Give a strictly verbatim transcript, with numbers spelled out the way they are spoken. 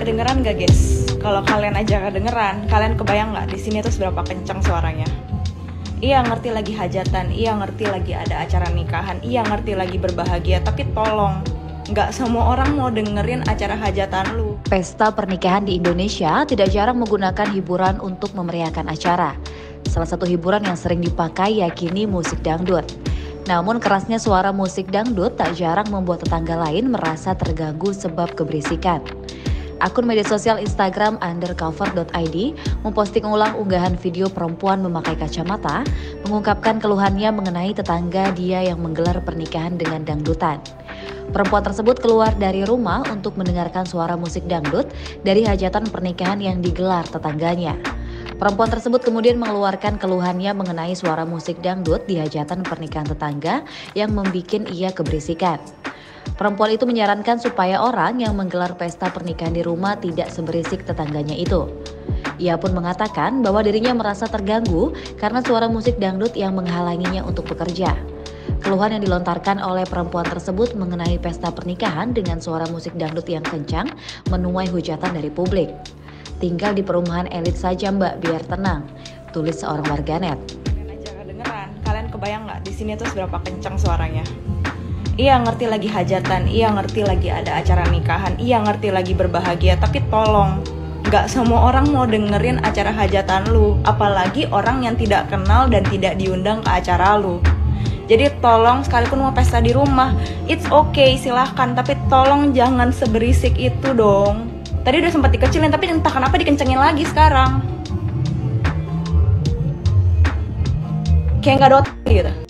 Kedengeran gak guys? Kalau kalian aja kedengeran, kalian kebayang nggak di sini tuh seberapa kencang suaranya? Iya ngerti lagi hajatan, iya ngerti lagi ada acara nikahan, iya ngerti lagi berbahagia, tapi tolong, nggak semua orang mau dengerin acara hajatan lu. Pesta pernikahan di Indonesia tidak jarang menggunakan hiburan untuk memeriahkan acara. Salah satu hiburan yang sering dipakai yakini musik dangdut. Namun kerasnya suara musik dangdut tak jarang membuat tetangga lain merasa terganggu sebab keberisikan. Akun media sosial Instagram undercover dot i d memposting ulang unggahan video perempuan memakai kacamata, mengungkapkan keluhannya mengenai tetangga dia yang menggelar pernikahan dengan dangdutan. Perempuan tersebut keluar dari rumah untuk mendengarkan suara musik dangdut dari hajatan pernikahan yang digelar tetangganya. Perempuan tersebut kemudian mengeluarkan keluhannya mengenai suara musik dangdut di hajatan pernikahan tetangga yang membuat ia keberisikan. Perempuan itu menyarankan supaya orang yang menggelar pesta pernikahan di rumah tidak seberisik tetangganya itu. Ia pun mengatakan bahwa dirinya merasa terganggu karena suara musik dangdut yang menghalanginya untuk bekerja. Keluhan yang dilontarkan oleh perempuan tersebut mengenai pesta pernikahan dengan suara musik dangdut yang kencang menuai hujatan dari publik. Tinggal di perumahan elit saja mbak biar tenang, tulis seorang warganet. Kalian aja kedengeran, kalian kebayang nggak di sini tuh seberapa kencang suaranya? Iya ngerti lagi hajatan, iya ngerti lagi ada acara nikahan, iya ngerti lagi berbahagia, tapi tolong, nggak semua orang mau dengerin acara hajatan lu, apalagi orang yang tidak kenal dan tidak diundang ke acara lu. Jadi tolong sekalipun mau pesta di rumah, it's okay silahkan, tapi tolong jangan seberisik itu dong. Tadi udah sempat dikecilin, tapi entah kenapa dikencengin lagi sekarang. Kayak nggak dot gitu.